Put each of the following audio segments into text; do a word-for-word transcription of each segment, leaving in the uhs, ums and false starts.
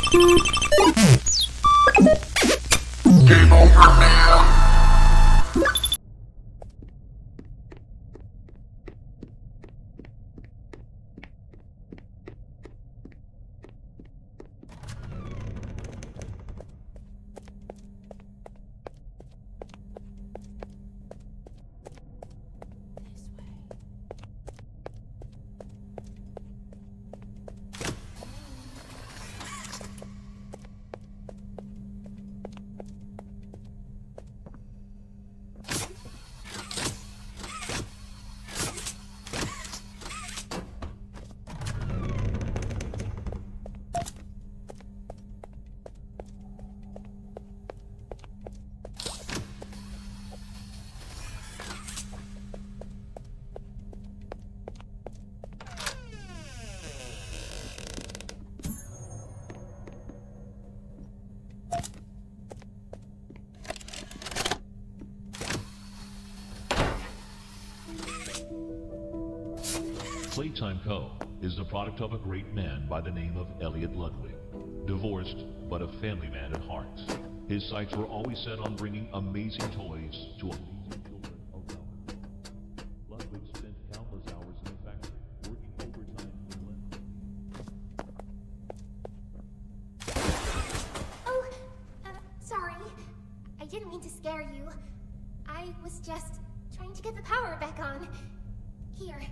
Game over, man. Playtime Co. is the product of a great man by the name of Elliot Ludwig. Divorced, but a family man at heart. His sights were always set on bringing amazing toys to amazing children around the world. Ludwig spent countless hours in the factory, working overtime to blend. Oh, uh, sorry. I didn't mean to scare you. I was just trying to get the power back on. Here.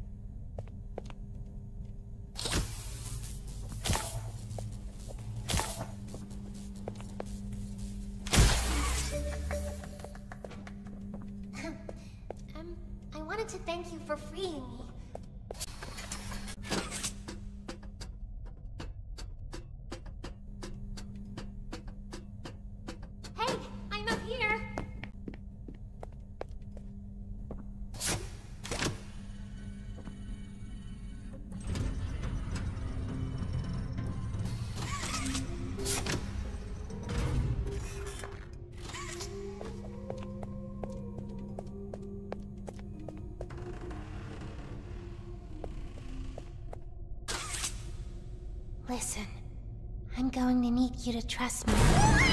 um, I wanted to thank you for freeing me. Hey, I'm up here. Listen, I'm going to need you to trust me.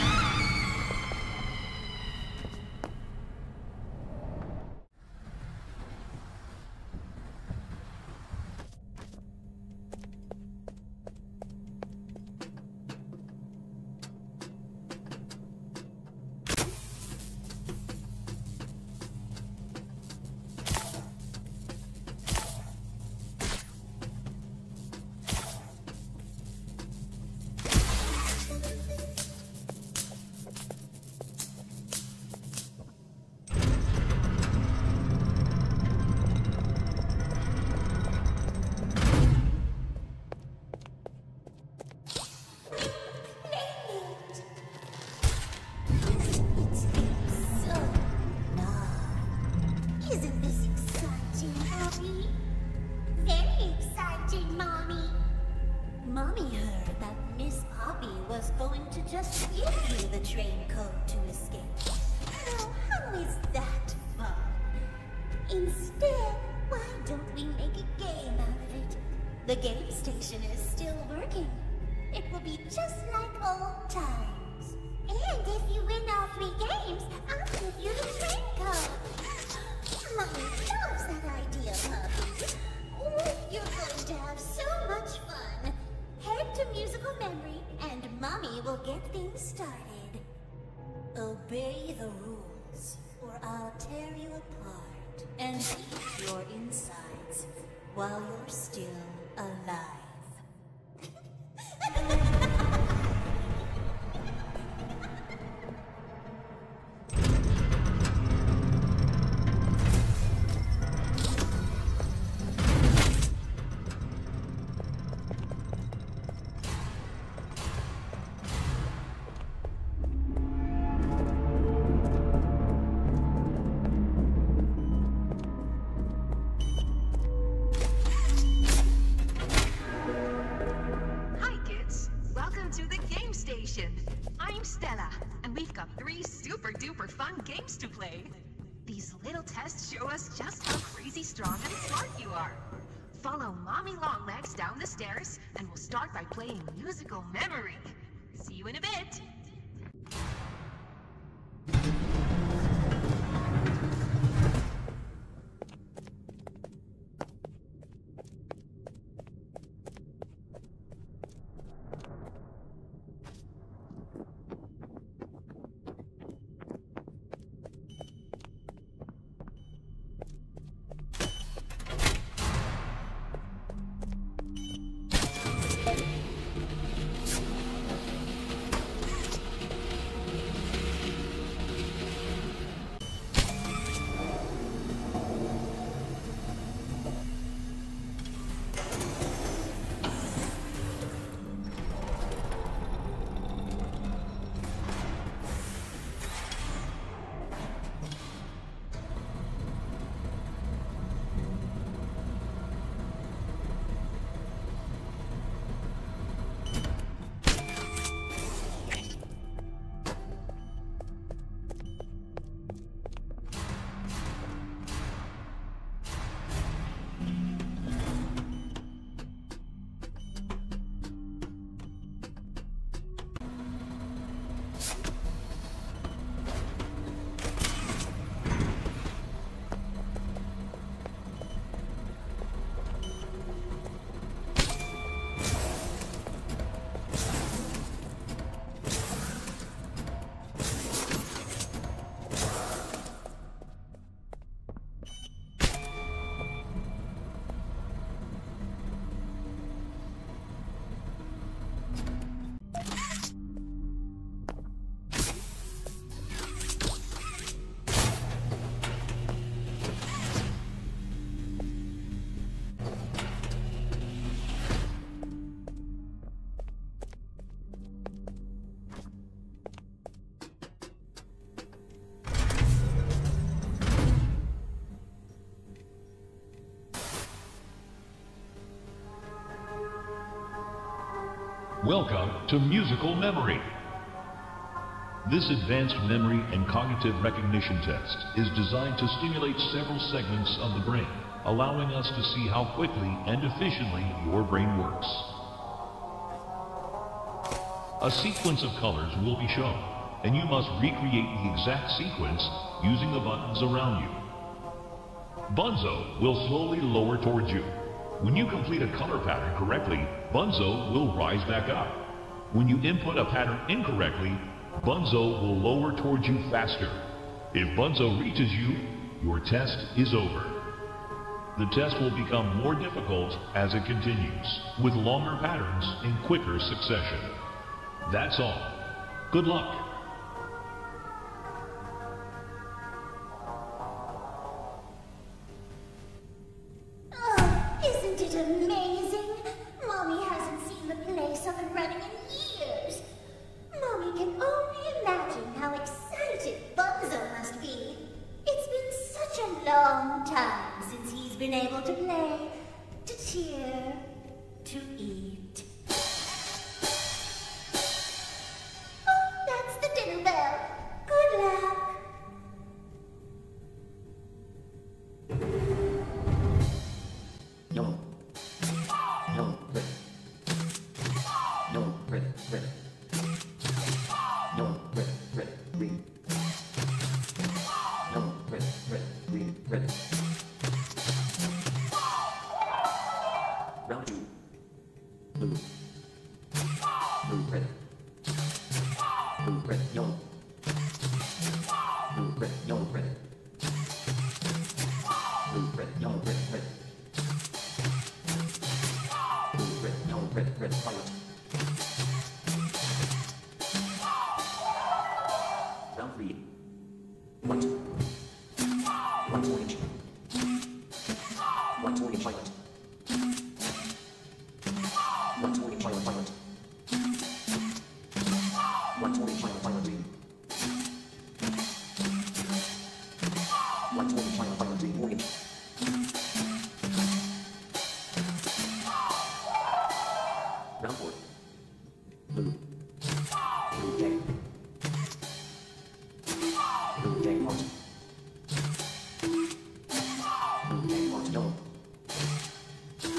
Isn't this exciting, Mommy? Very exciting, Mommy. Mommy heard that Miss Poppy was going to just give you the train code to escape. Now, how is that fun? Instead, why don't we make a game out of it? The game station is still working. It will be just like old times. And if you win all three games, I'll give you the train code. Mommy loves that idea, Poppy. Oh, you're going to have so much fun. Head to musical memory, and Mommy will get things started. Obey the rules, or I'll tear you apart and eat your insides while you're still alive. I'm Stella, and we've got three super duper fun games to play. These little tests show us just how crazy strong and smart you are. Follow Mommy Longlegs down the stairs, and we'll start by playing Musical Memory. See you in a bit. Welcome to Musical Memory. This advanced memory and cognitive recognition test is designed to stimulate several segments of the brain, allowing us to see how quickly and efficiently your brain works. A sequence of colors will be shown, and you must recreate the exact sequence using the buttons around you. Bunzo will slowly lower towards you. When you complete a color pattern correctly, Bunzo will rise back up. When you input a pattern incorrectly, Bunzo will lower towards you faster. If Bunzo reaches you, your test is over. The test will become more difficult as it continues, with longer patterns in quicker succession. That's all. Good luck. Amazing! Mommy hasn't seen the place up and running in years. Mommy can only imagine how excited Bunzo must be. It's been such a long time since he's been able to play, to cheer, to eat. Oh, that's the dinner bell. Good luck. No. No, red. No, red, red. No, red, red, green. No, red, red, green, red. Round two. Blue. Blue, red. Blue, red, yellow. Blue, red, yellow, red. Blue, red, yellow, red, red. Red, red, violet. Round three. White. White, orange. White, orange, violet. White, orange, violet, violet. White, orange, violet, violet, green. White, orange, violet, violet, green, orange. Round four. Blue. Blue gang. Blue gang heart. Blue gang heart yellow.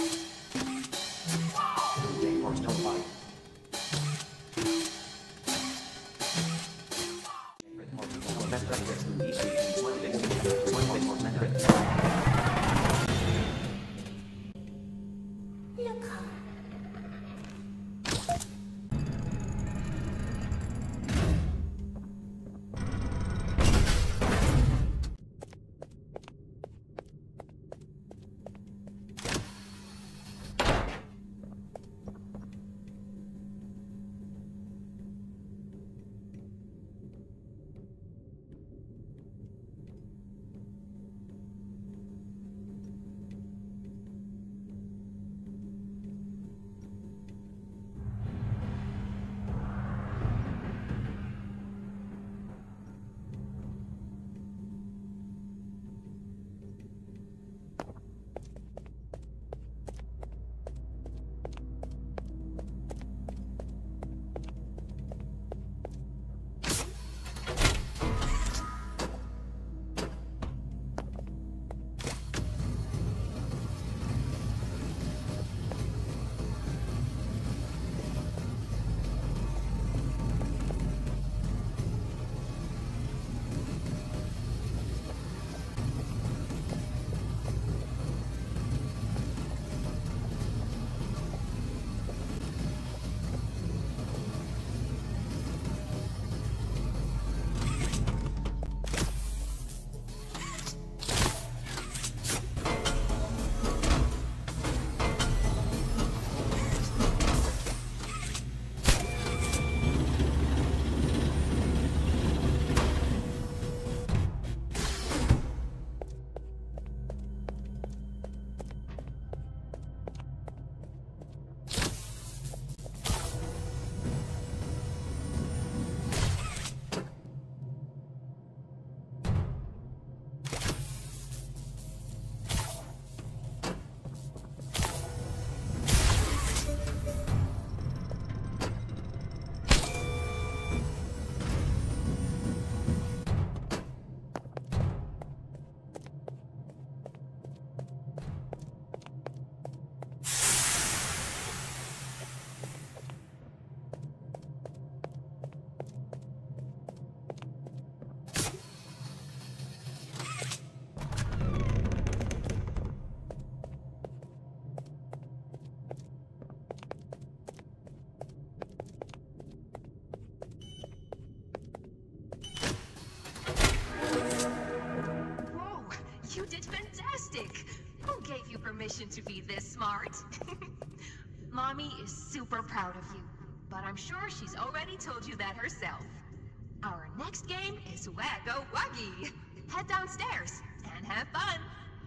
fantastic! Who gave you permission to be this smart? Mommy is super proud of you, but I'm sure she's already told you that herself. Our next game is Wagga Wuggy. Head downstairs and have fun.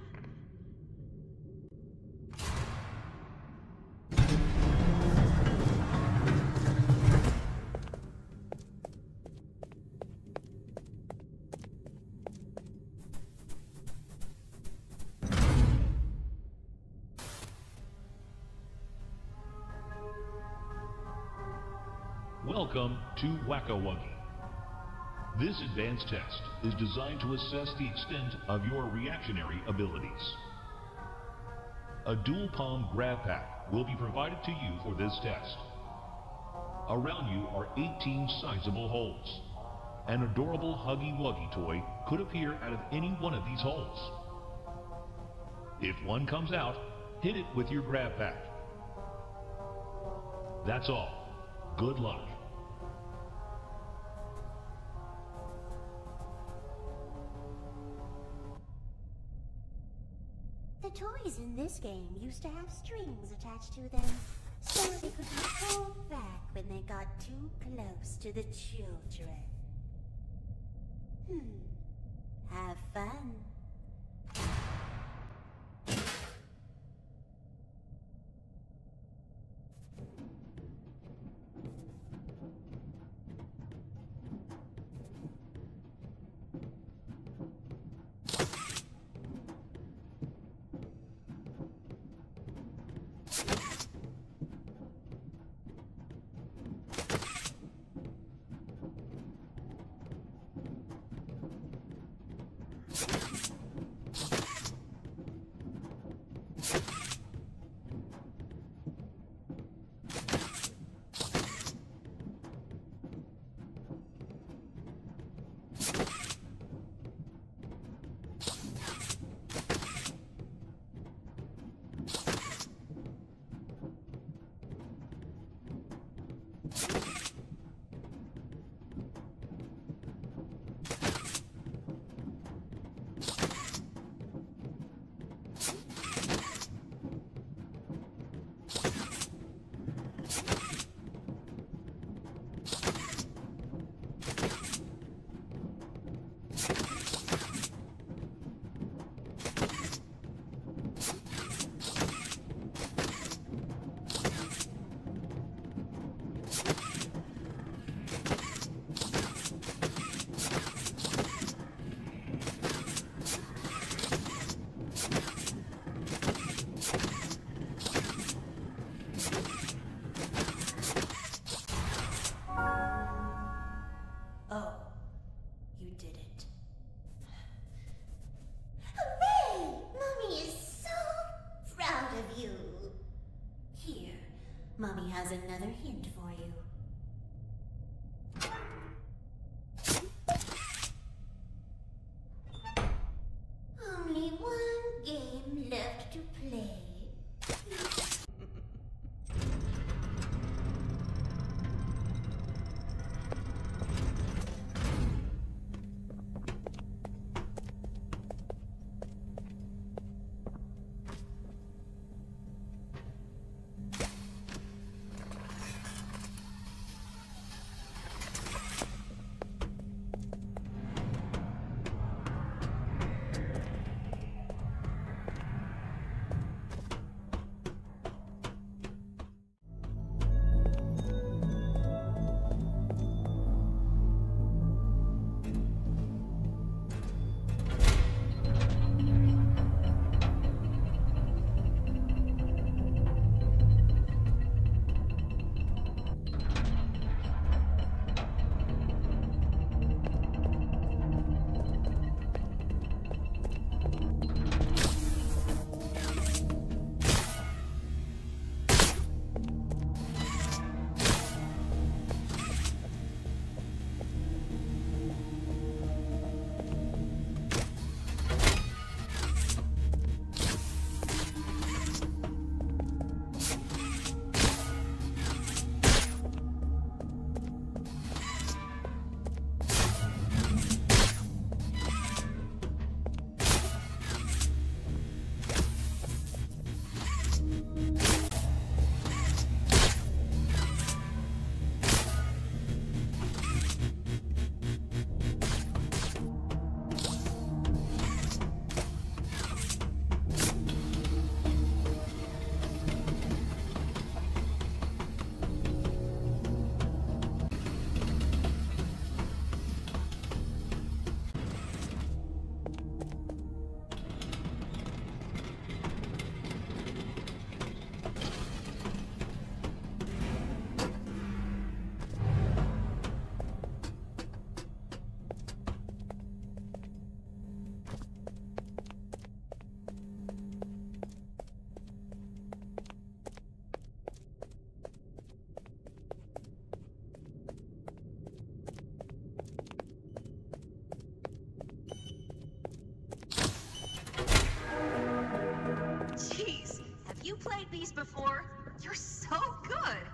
Welcome to Wagga Wuggy. This advanced test is designed to assess the extent of your reactionary abilities. A dual palm grab pack will be provided to you for this test. Around you are eighteen sizable holes. An adorable Huggy Wuggy toy could appear out of any one of these holes. If one comes out, hit it with your grab pack. That's all. Good luck. The toys in this game used to have strings attached to them, so they could be pulled back when they got too close to the children. Hmm. Have fun. Mommy has another hint for you. Only one game left to play. played these before. You're so good.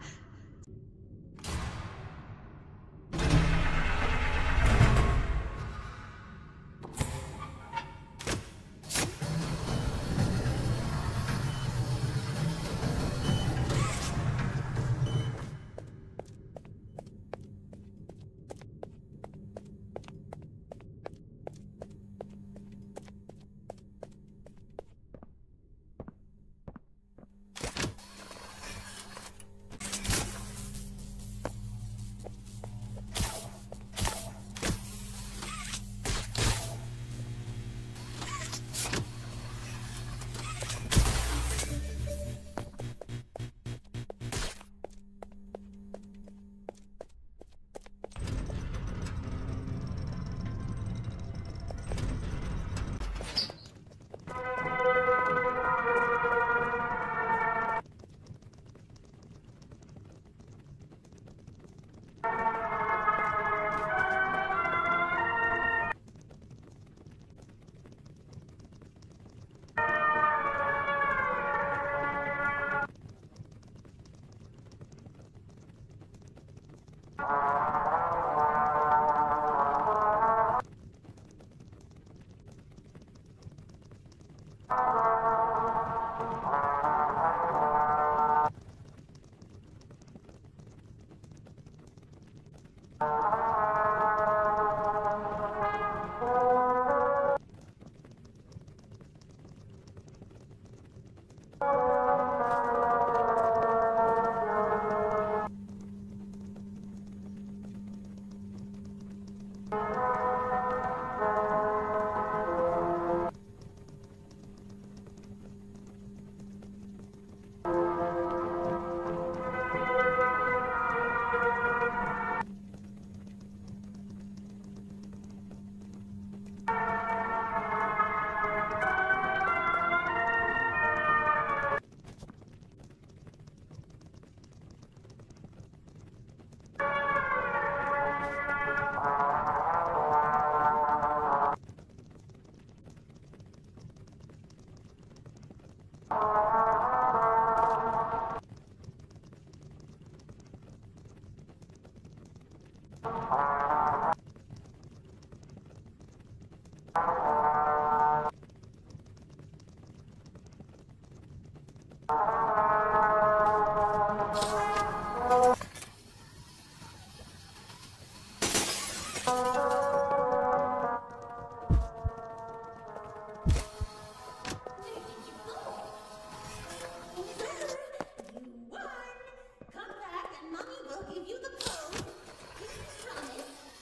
You won! Come back and Mommy will give you the code. Promise.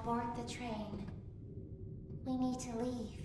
board the train. We need to leave.